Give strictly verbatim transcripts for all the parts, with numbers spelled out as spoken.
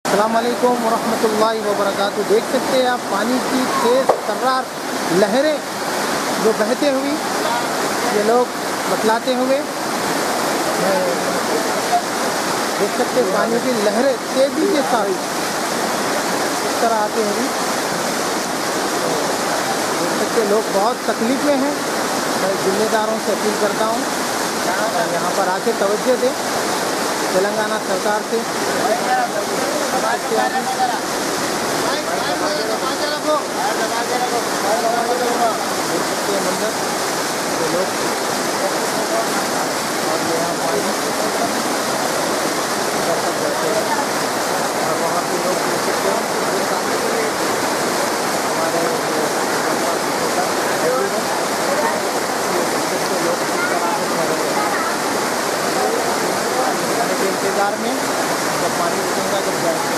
अस्सलाम वालेकुम वरहमतुल्लाहि वबरकातुहू। देख सकते हैं आप पानी की तेज़ तर्रार लहरें जो बहते हुए ये लोग बतलाते हुए देख सकते हैं पानी की लहरें तेज़ी के साथ इस तरह आते हुए देख सकते लोग बहुत तकलीफ़ में हैं। मैं ज़िम्मेदारों से अपील करता हूँ यहाँ पर आके तवज्जो दें तेलंगाना सरकार से। मंदिर लोग और यहाँ पानी और वहाँ पे लोग देख सकते हैं हमारे लोग के इंतज़ार में जब पानी रुकेगा जब जाएंगे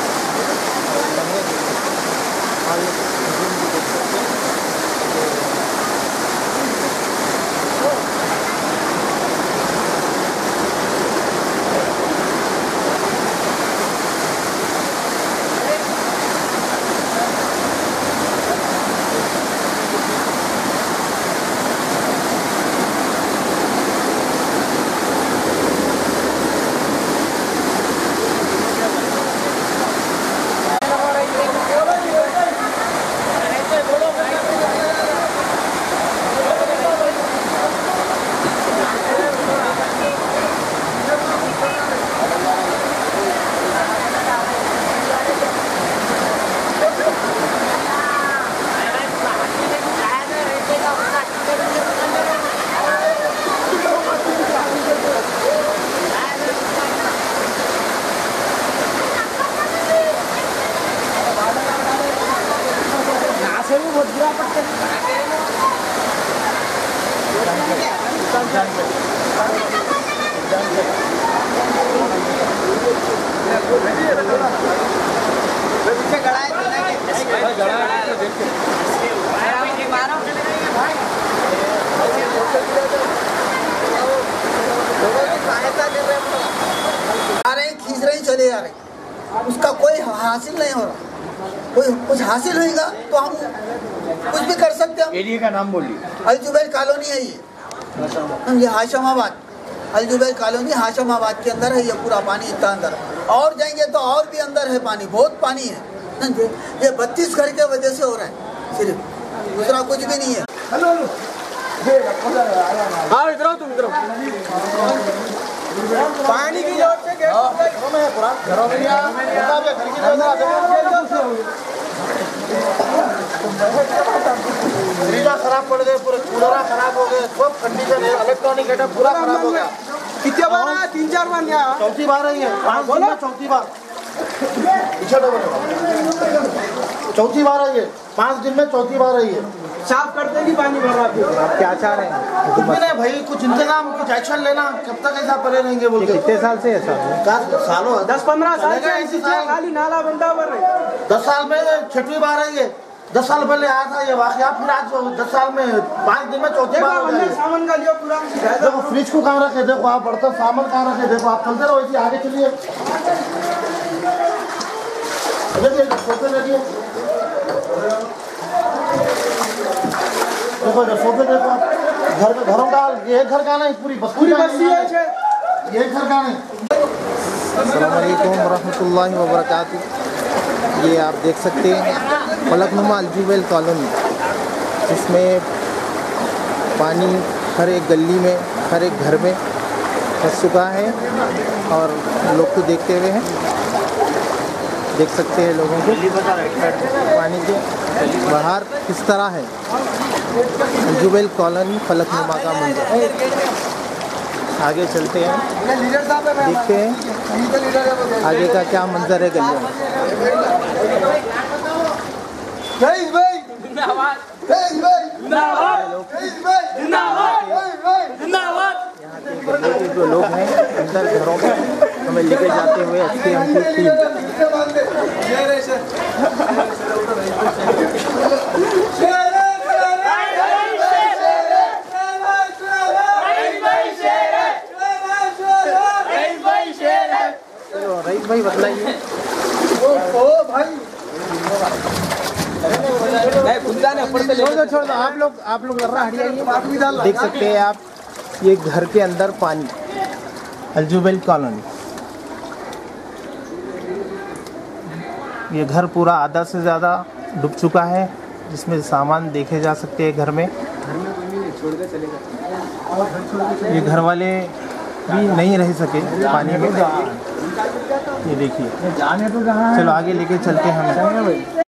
खींच रही चले जा रही, उसका कोई हासिल नहीं हो रहा। कोई कुछ हासिल होगा तो हम कुछ भी कर सकते हैं। एरिया का नाम बोलिए। अल जुबैर कॉलोनी है ये ये हाशमाबाद अल जुबैर कॉलोनी हाशमाबाद के अंदर है। ये पूरा पानी इतना अंदर और जाएंगे तो और भी अंदर है पानी, बहुत पानी है। ये बत्तीस घर के वजह से हो रहा है, सिर्फ दूसरा कुछ भी नहीं है। हाँ इधर आओ तुम इधर पानी की जोर से घरों में पूरा घरों में फ्रीजा खराब पड़ गए, पूरे कूलर खराब हो गए, सब कंडीशन है। इलेक्ट्रॉनिक आइटम पूरा खराब हो गया। कितने बार आया? तीन चार बार आया। चौथी बार आई है, पाँच दिन में चौथी बार चौथी बार आई है, पाँच दिन में चौथी बार आई है। साफ करते नहीं पानी भर रहा है। आप क्या चाह रहे हैं? कुछ भी नहीं भाई, कुछ इंतजाम, कुछ एक्शन लेना। कब तक ऐसा पड़े रहेंगे बोल के? कितने साल से ऐसा सालों दस पंद्रह साल से ऐसी खाली नाला बंदा भर रहे। दस साल में छठवीं बार आई है। दस साल पहले आया था ये वाकया, फिर आज दस साल में पाँच दिन में चौथी बार हो गई। सामान का लियो पूरा। देखो फ्रिज को कहाँ रखे, देखो आप बर्तन सामान कहाँ रखे, देखो आप चलते रहो इसी आगे चलिए। सोफे देखिए, देखो सोफे देखो आप। घर घरों का ये एक घर का नहीं, पूरी बस्ती पूरी बस्ती है, ये एक घर का नहीं। अस्सलाम वालेकुम वरहमतुल्लाहि वबरकातुहू। ये आप देख सकते हैं फलकनुमा अलजुबैल कॉलोनी, जिसमें पानी हर एक गली में हर एक घर में फंस चुका है और लोग को देखते हुए हैं। देख सकते हैं लोगों को पानी के बाहर किस तरह है अलजुबैल कॉलोनी फलकनुमा का मंजर। आगे चलते हैं, देखते हैं आगे का क्या मंजर है गलियों में। यहाँ के जो लोग हैं अंदर घरों में हमें लेके जाते हुए अच्छी हमको टीम रईस भाई बतलाइए। छोड़ दो छोड़ दो आप लोग आप लोग देख सकते हैं आप, ये घर के अंदर पानी, अलजुबैल कॉलोनी। ये घर पूरा आधा से ज़्यादा डूब चुका है, जिसमें सामान देखे जा सकते हैं घर में। ये घर वाले भी नहीं रह सके पानी में, ये देखिए। चलो आगे लेके चलते हैं हम।